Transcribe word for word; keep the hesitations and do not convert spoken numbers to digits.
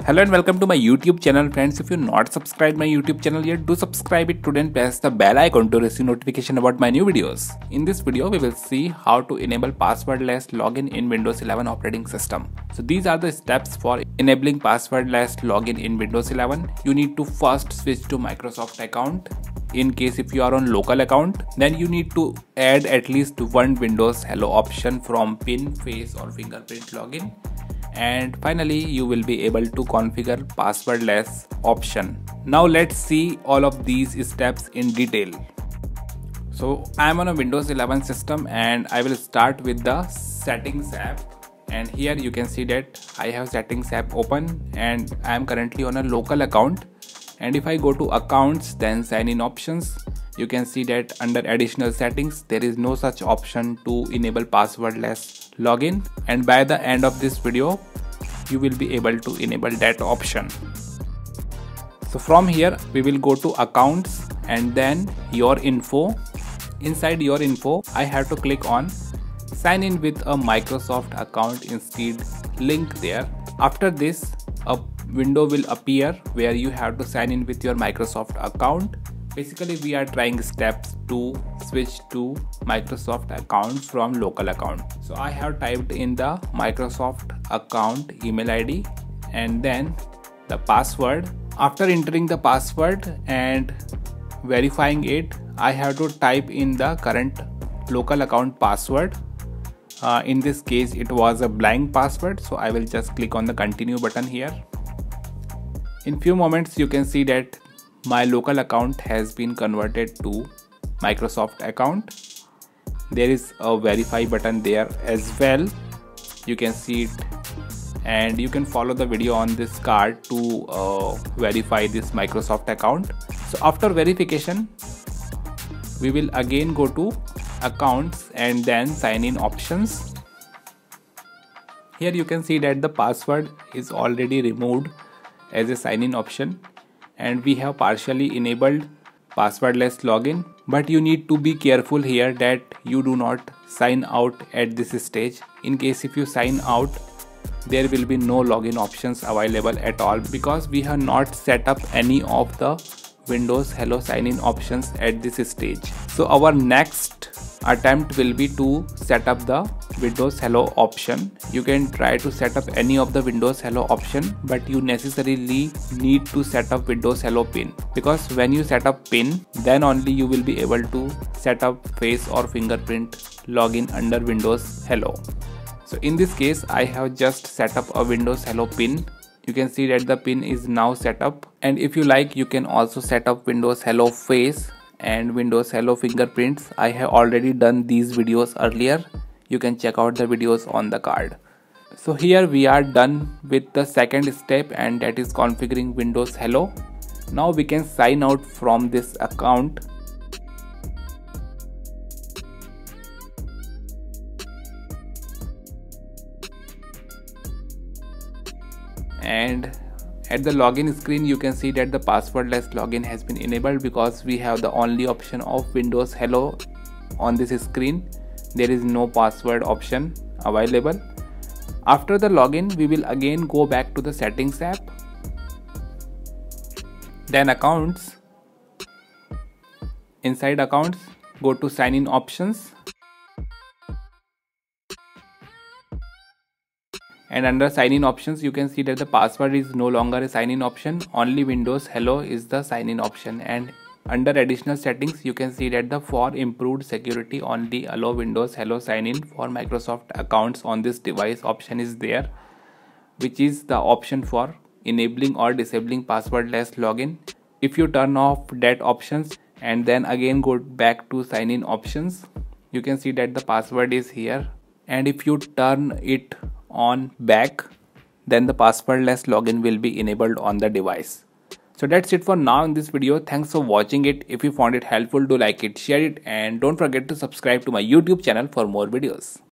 Hello and welcome to my YouTube channel, friends. If you're not subscribed my YouTube channel yet, do subscribe it today and press the bell icon to receive notification about my new videos. In this video, we will see how to enable passwordless login in Windows eleven operating system. So these are the steps for enabling passwordless login in Windows eleven. You need to first switch to Microsoft account. In case if you are on local account, then you need to add at least one Windows Hello option from pin, face or fingerprint login. And finally you will be able to configure passwordless option. Now let's see all of these steps in detail. So I am on a Windows eleven system and I will start with the settings app, and here you can see that I have settings app open and I am currently on a local account. And if I go to accounts, then sign in options, you can see that under additional settings there is no such option to enable passwordless login, and by the end of this video you will be able to enable that option. So from here we will go to accounts and then your info. Inside your info I have to click on sign in with a Microsoft account instead link there. After this a window will appear where you have to sign in with your Microsoft account. Basically we are trying steps to switch to Microsoft account from local account. So I have typed in the Microsoft account email I D and then the password. After entering the password and verifying it, I have to type in the current local account password. Uh, in this case it was a blank password, so I will just click on the continue button here. In few moments you can see that my local account has been converted to Microsoft account. There is a verify button there as well, you can see it, and you can follow the video on this card to uh, verify this Microsoft account. So after verification we will again go to accounts and then sign in options. Here you can see that the password is already removed as a sign in option, and we have partially enabled passwordless login, but you need to be careful here that you do not sign out at this stage. In case if you sign out, there will be no login options available at all, because we have not set up any of the Windows Hello sign in options at this stage. So our next attempt will be to set up the Windows Hello option. You can try to set up any of the Windows Hello option, but you necessarily need to set up Windows Hello pin, because when you set up pin, then only you will be able to set up face or fingerprint login under Windows Hello. So in this case I have just set up a Windows Hello pin. You can see that the pin is now set up, and if you like you can also set up Windows Hello face and Windows Hello fingerprints. I have already done these videos earlier. You can check out the videos on the card. So here we are done with the second step, and that is configuring Windows Hello. Now we can sign out from this account. And at the login screen you can see that the passwordless login has been enabled, because we have the only option of Windows Hello on this screen. There is no password option available. After the login we will again go back to the settings app, then accounts. Inside accounts go to sign in options, and under sign in options you can see that the password is no longer a sign in option, only Windows Hello is the sign in option. And under additional settings you can see that the for improved security only allow Windows Hello sign in for Microsoft accounts on this device option is there, which is the option for enabling or disabling passwordless login. If you turn off that options and then again go back to sign in options, you can see that the password is here, and if you turn it on back, then the passwordless login will be enabled on the device. So that's it for now in this video. Thanks for watching it. If you found it helpful, do like it, share it, and don't forget to subscribe to my YouTube channel for more videos.